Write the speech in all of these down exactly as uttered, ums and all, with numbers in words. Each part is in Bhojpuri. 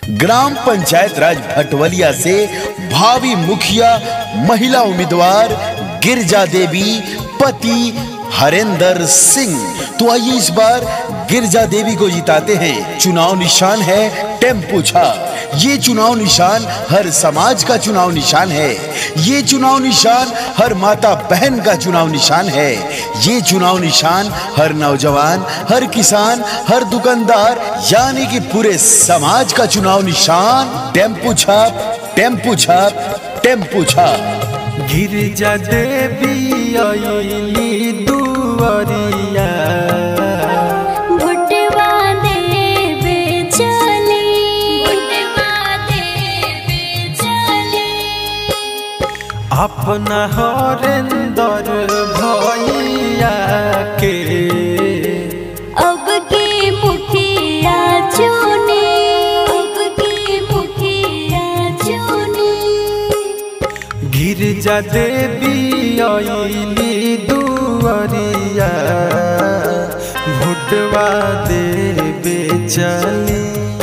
ग्राम पंचायत राज भटवलिया से भावी मुखिया महिला उम्मीदवार गिरजा देवी, पति हरेंद्र सिंह। तो आइए इस बार गिरजा देवी को जिताते हैं। चुनाव निशान है टेम्पो छाप। ये चुनाव निशान हर समाज का चुनाव निशान है। ये चुनाव निशान हर माता बहन का चुनाव निशान है। ये चुनाव निशान हर नौजवान, हर किसान, हर दुकानदार यानी कि पूरे समाज का चुनाव निशान टेम्पो छाप, टेम्पो छाप, टेम्पो छाप। गिरजा देवी आइली दुआरिया, अपना हरेंद्र भैया के अब की मुखिया चुनी, अब की मुखिया चुनी। गिरजा देवी आइली दुआरिया, भोटवा देवे चली,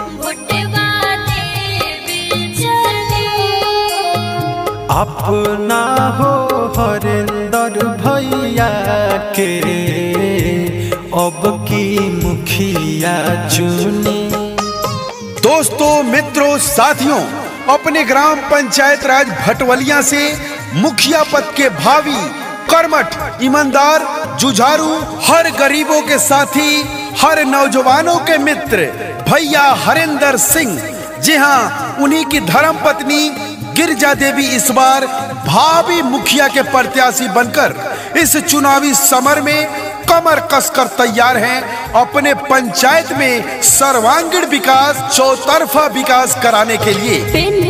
अपना हो हरेंद्र भैया के अब की मुखिया चुनी। दोस्तों, मित्रों, साथियों, अपने ग्राम पंचायत राज भटवलिया से मुखिया पद के भावी कर्मठ, ईमानदार, जुझारू, हर गरीबों के साथी, हर नौजवानों के मित्र भैया हरेंद्र सिंह, जी हाँ, उन्हीं की धर्म पत्नी गिरजा देवी इस बार भावी मुखिया के प्रत्याशी बनकर इस चुनावी समर में कमर कसकर तैयार हैं अपने पंचायत में सर्वांगीण विकास, चौतरफा विकास कराने के लिए।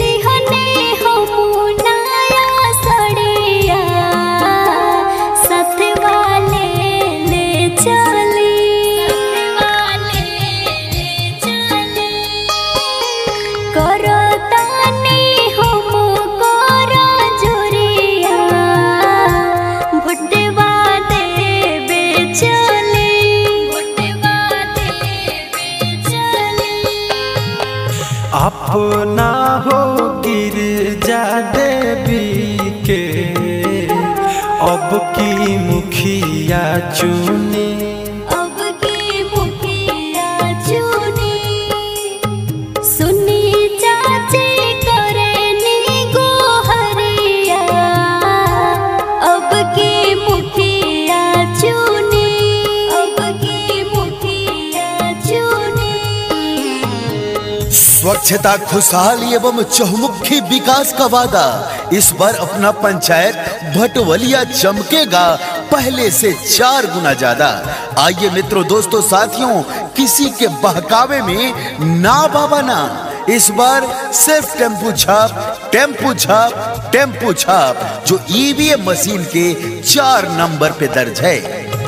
अपना हो गिरजा देवी के अब की मुखिया चुनी, अब की मुखिया चुनी। सुनी चाची करेनी गोहरिया, अब की मुखिया चुनी, अब की मुखिया चुनी। स्वच्छता, खुशहाली एवं चहुमुखी विकास का वादा इस बार अपना पंचायत भटवलिया चमकेगा पहले से चार गुना ज्यादा। आइए मित्रों, दोस्तों, साथियों, किसी के बहकावे में ना बाबा ना, इस बार सिर्फ टेम्पो छाप, टेम्पो छाप, टेम्पो छाप, जो ईवीएम मशीन के चार नंबर पे दर्ज है।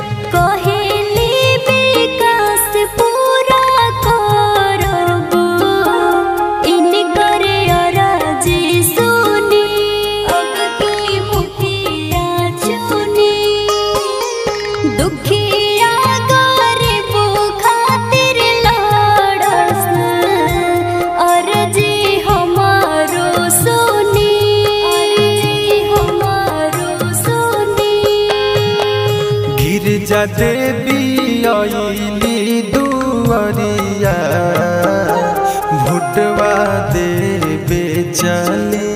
गिरजा देवी आइली दुआरिया, भोटवा देवे चली,